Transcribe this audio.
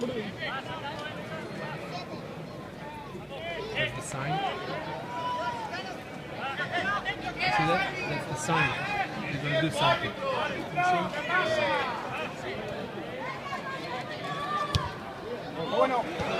There's the sign. See that? That's the sign. He's gonna do something. You see? Bueno.